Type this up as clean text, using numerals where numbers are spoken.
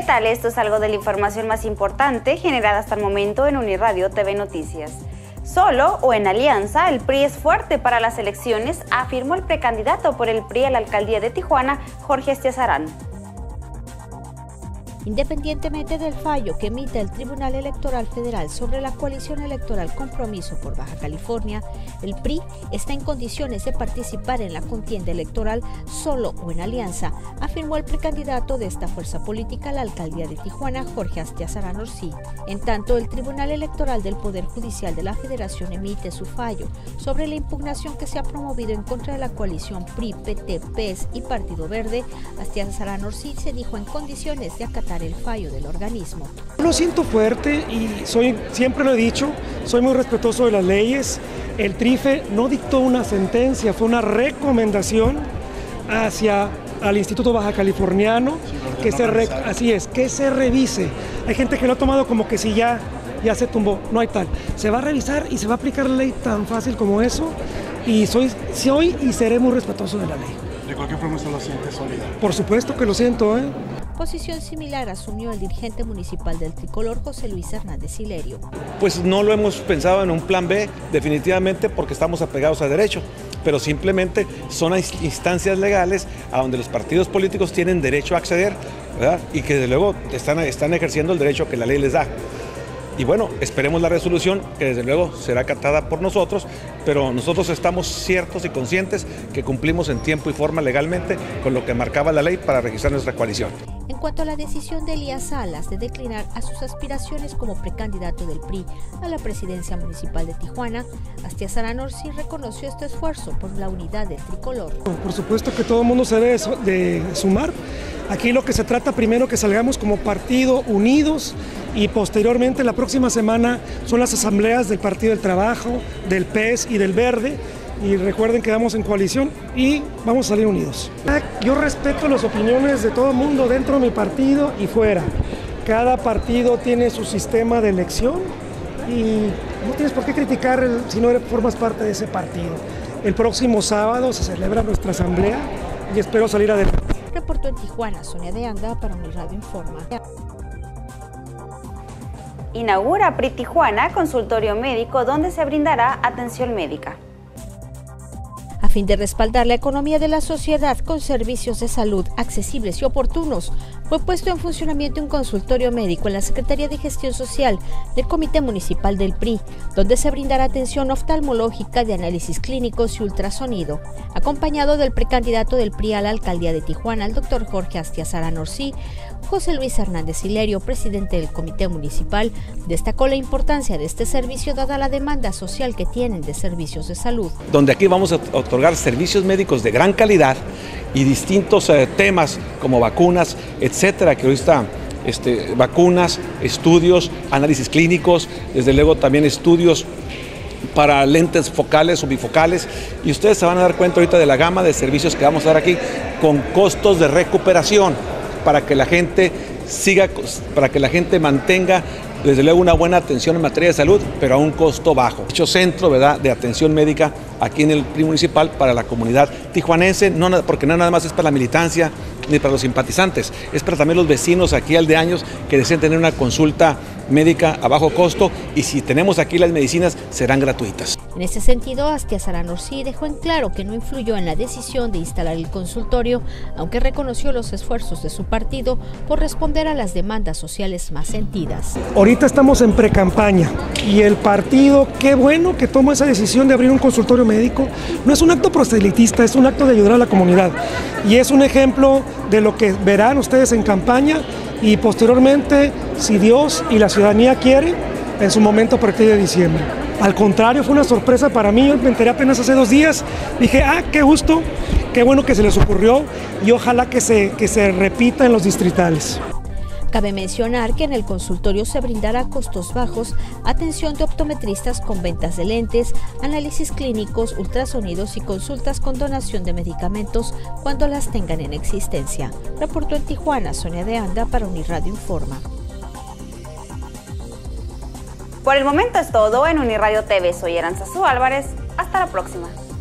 ¿Qué tal? Esto es algo de la información más importante generada hasta el momento en Unirradio TV Noticias. Solo o en alianza, el PRI es fuerte para las elecciones, afirmó el precandidato por el PRI a la alcaldía de Tijuana, Jorge Astiazarán. Independientemente del fallo que emite el Tribunal Electoral Federal sobre la coalición electoral Compromiso por Baja California, el PRI está en condiciones de participar en la contienda electoral solo o en alianza, afirmó el precandidato de esta fuerza política a la alcaldía de Tijuana, Jorge Astiazarán Orsi. En tanto, el Tribunal Electoral del Poder Judicial de la Federación emite su fallo sobre la impugnación que se ha promovido en contra de la coalición PRI, PT, PES y Partido Verde. Astiazarán Orsi se dijo en condiciones de acatar el fallo del organismo. Lo siento fuerte y siempre lo he dicho, soy muy respetuoso de las leyes. El TRIFE no dictó una sentencia, fue una recomendación al Instituto Baja Californiano que se revise. Hay gente que lo ha tomado como que si ya se tumbó, no hay tal. Se va a revisar y se va a aplicar la ley tan fácil como eso y soy y seré muy respetuoso de la ley. ¿De cualquier forma usted lo siente sólida? Por supuesto que lo siento, Posición similar asumió el dirigente municipal del Tricolor, José Luis Hernández Hilerio. Pues no lo hemos pensado en un plan B, definitivamente porque estamos apegados a derecho, pero simplemente son instancias legales a donde los partidos políticos tienen derecho a acceder, ¿verdad? Y que desde luego están ejerciendo el derecho que la ley les da. Y bueno, esperemos la resolución, que desde luego será acatada por nosotros, pero nosotros estamos ciertos y conscientes que cumplimos en tiempo y forma legalmente con lo que marcaba la ley para registrar nuestra coalición. En cuanto a la decisión de Elías Salas de declinar a sus aspiraciones como precandidato del PRI a la presidencia municipal de Tijuana, Astiazarán Orsi reconoció este esfuerzo por la unidad del Tricolor. Por supuesto que todo el mundo se debe de sumar. Aquí lo que se trata primero que salgamos como partido unidos y posteriormente la próxima semana son las asambleas del Partido del Trabajo, del PES y del Verde. Y recuerden que vamos en coalición y vamos a salir unidos. Yo respeto las opiniones de todo el mundo dentro de mi partido y fuera. Cada partido tiene su sistema de elección y no tienes por qué criticar si no formas parte de ese partido. El próximo sábado se celebra nuestra asamblea y espero salir adelante. Reportó en Tijuana, Sonia de Anda para Unirradio Informa. Inaugura PRI Tijuana consultorio médico donde se brindará atención médica. A fin de respaldar la economía de la sociedad con servicios de salud accesibles y oportunos, fue puesto en funcionamiento un consultorio médico en la Secretaría de Gestión Social del Comité Municipal del PRI, donde se brindará atención oftalmológica de análisis clínicos y ultrasonido. Acompañado del precandidato del PRI a la alcaldía de Tijuana, el doctor Jorge Astiazarán Orsi, José Luis Hernández Hilerio, presidente del Comité Municipal, destacó la importancia de este servicio dada la demanda social que tienen de servicios de salud. Donde aquí vamos a otorgar servicios médicos de gran calidad y distintos temas como vacunas, etcétera, que hoy está vacunas, estudios, análisis clínicos, desde luego también estudios para lentes focales o bifocales, y ustedes se van a dar cuenta ahorita de la gama de servicios que vamos a dar aquí con costos de recuperación para que la gente mantenga desde luego una buena atención en materia de salud, pero a un costo bajo. Hecho centro, ¿verdad?, de atención médica aquí en el PRI municipal para la comunidad tijuanense, porque no nada más es para la militancia ni para los simpatizantes, es para también los vecinos aquí aldeaños que desean tener una consulta médica a bajo costo, y si tenemos aquí las medicinas serán gratuitas. En ese sentido, Astiazarán Orsi dejó en claro que no influyó en la decisión de instalar el consultorio, aunque reconoció los esfuerzos de su partido por responder a las demandas sociales más sentidas. Ahorita estamos en precampaña y el partido, qué bueno que tomó esa decisión de abrir un consultorio médico. No es un acto proselitista, es un acto de ayudar a la comunidad y es un ejemplo de lo que verán ustedes en campaña y posteriormente, si Dios y la ciudadanía quiere, en su momento a partir de diciembre. Al contrario, fue una sorpresa para mí, yo me enteré apenas hace 2 días, dije, qué gusto, qué bueno que se les ocurrió y ojalá que se repita en los distritales. Cabe mencionar que en el consultorio se brindará a costos bajos atención de optometristas con ventas de lentes, análisis clínicos, ultrasonidos y consultas con donación de medicamentos cuando las tengan en existencia. Reportó en Tijuana, Sonia de Anda para Unirradio Informa. Por el momento es todo en Unirradio TV. Soy Aranzazu Álvarez. Hasta la próxima.